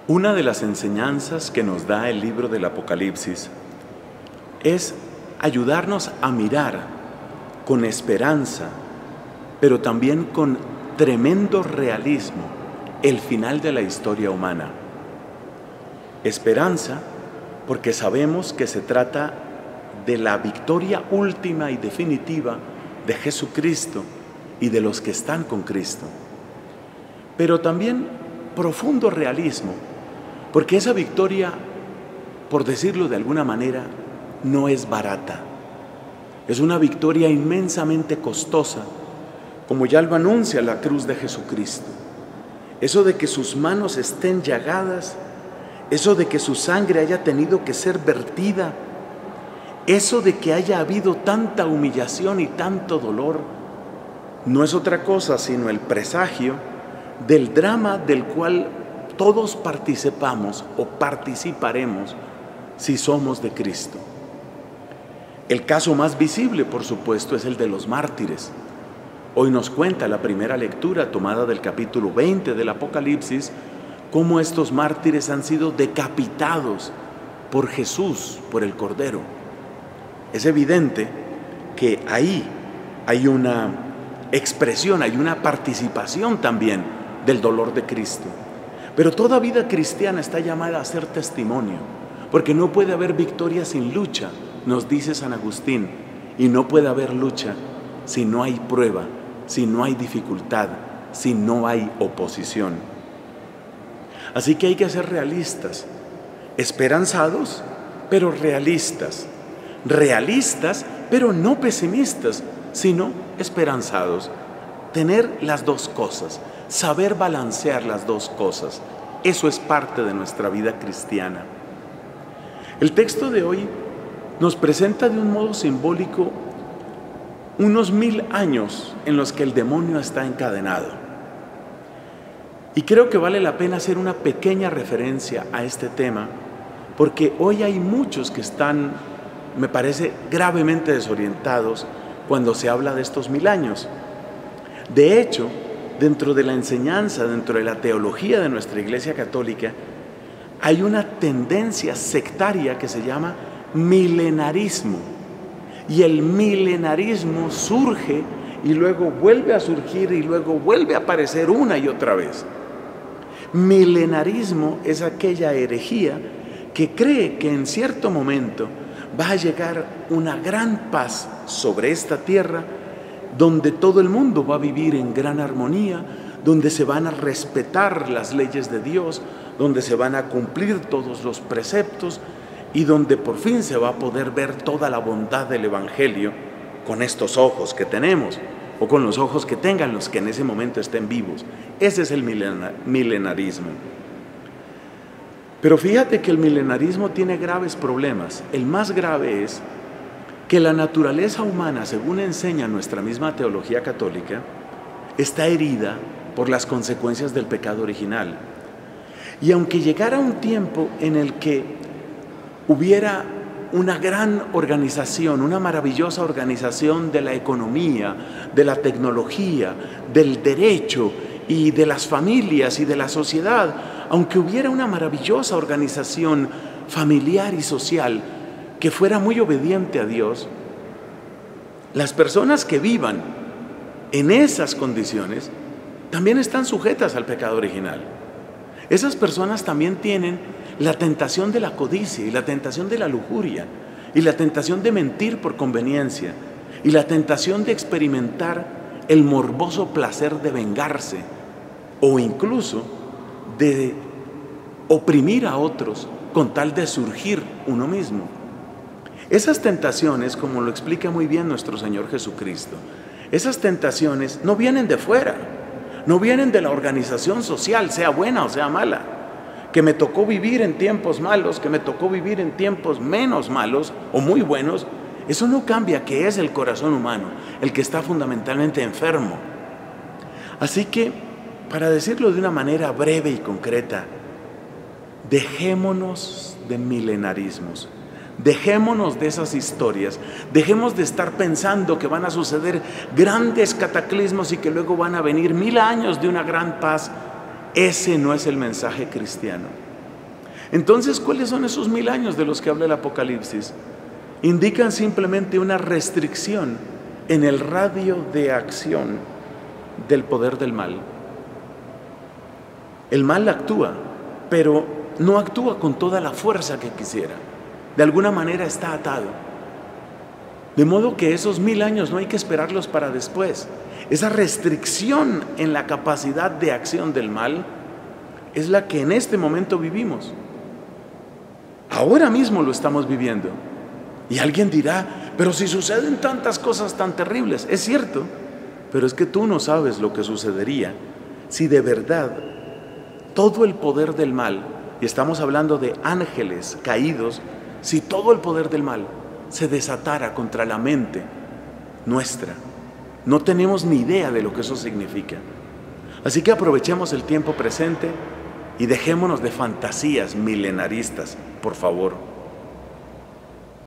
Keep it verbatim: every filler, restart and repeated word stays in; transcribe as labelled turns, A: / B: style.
A: Una de las enseñanzas que nos da el libro del Apocalipsis es ayudarnos a mirar con esperanza, pero también con tremendo realismo, el final de la historia humana. Esperanza porque sabemos que se trata de la victoria última y definitiva de Jesucristo y de los que están con Cristo. Pero también profundo realismo, porque esa victoria, por decirlo de alguna manera, no es barata. Es una victoria inmensamente costosa, como ya lo anuncia la cruz de Jesucristo. Eso de que sus manos estén llagadas, eso de que su sangre haya tenido que ser vertida, eso de que haya habido tanta humillación y tanto dolor, no es otra cosa sino el presagio del drama del cual todos participamos o participaremos si somos de Cristo. El caso más visible, por supuesto, es el de los mártires. Hoy nos cuenta la primera lectura tomada del capítulo veinte del Apocalipsis, cómo estos mártires han sido decapitados por Jesús, por el Cordero. Es evidente que ahí hay una expresión, hay una participación también del dolor de Cristo. Pero toda vida cristiana está llamada a ser testimonio, porque no puede haber victoria sin lucha, nos dice San Agustín, y no puede haber lucha si no hay prueba, si no hay dificultad, si no hay oposición. Así que hay que ser realistas, esperanzados, pero realistas, realistas, pero no pesimistas, sino esperanzados. Tener las dos cosas, saber balancear las dos cosas, eso es parte de nuestra vida cristiana. El texto de hoy nos presenta de un modo simbólico unos mil años en los que el demonio está encadenado. Y creo que vale la pena hacer una pequeña referencia a este tema, porque hoy hay muchos que están, me parece, gravemente desorientados cuando se habla de estos mil años. De hecho, dentro de la enseñanza, dentro de la teología de nuestra Iglesia Católica, hay una tendencia sectaria que se llama milenarismo. Y el milenarismo surge y luego vuelve a surgir y luego vuelve a aparecer una y otra vez. Milenarismo es aquella herejía que cree que en cierto momento va a llegar una gran paz sobre esta tierra, donde todo el mundo va a vivir en gran armonía, donde se van a respetar las leyes de Dios, donde se van a cumplir todos los preceptos y donde por fin se va a poder ver toda la bondad del Evangelio con estos ojos que tenemos o con los ojos que tengan los que en ese momento estén vivos. Ese es el milenarismo. Pero fíjate que el milenarismo tiene graves problemas. El más grave es que la naturaleza humana, según enseña nuestra misma teología católica, está herida por las consecuencias del pecado original. Y aunque llegara un tiempo en el que hubiera una gran organización, una maravillosa organización de la economía, de la tecnología, del derecho y de las familias y de la sociedad, aunque hubiera una maravillosa organización familiar y social, que fuera muy obediente a Dios, las personas que vivan en esas condiciones también están sujetas al pecado original. Esas personas también tienen la tentación de la codicia y la tentación de la lujuria y la tentación de mentir por conveniencia y la tentación de experimentar el morboso placer de vengarse o incluso de oprimir a otros con tal de surgir uno mismo. Esas tentaciones, como lo explica muy bien nuestro Señor Jesucristo, esas tentaciones no vienen de fuera, no vienen de la organización social, sea buena o sea mala. Que me tocó vivir en tiempos malos, que me tocó vivir en tiempos menos malos o muy buenos, eso no cambia que es el corazón humano el que está fundamentalmente enfermo. Así que, para decirlo de una manera breve y concreta, dejémonos de milenarismos. Dejémonos de esas historias, dejemos de estar pensando que van a suceder grandes cataclismos y que luego van a venir mil años de una gran paz. Ese no es el mensaje cristiano. Entonces, ¿cuáles son esos mil años de los que habla el Apocalipsis? Indican simplemente una restricción en el radio de acción del poder del mal. El mal actúa, pero no actúa con toda la fuerza que quisiera. De alguna manera está atado. De modo que esos mil años no hay que esperarlos para después. Esa restricción en la capacidad de acción del mal es la que en este momento vivimos. Ahora mismo lo estamos viviendo. Y alguien dirá, pero si suceden tantas cosas tan terribles. Es cierto, pero es que tú no sabes lo que sucedería si de verdad todo el poder del mal, y estamos hablando de ángeles caídos, si todo el poder del mal se desatara contra la mente nuestra. No tenemos ni idea de lo que eso significa. Así que aprovechemos el tiempo presente y dejémonos de fantasías milenaristas, por favor.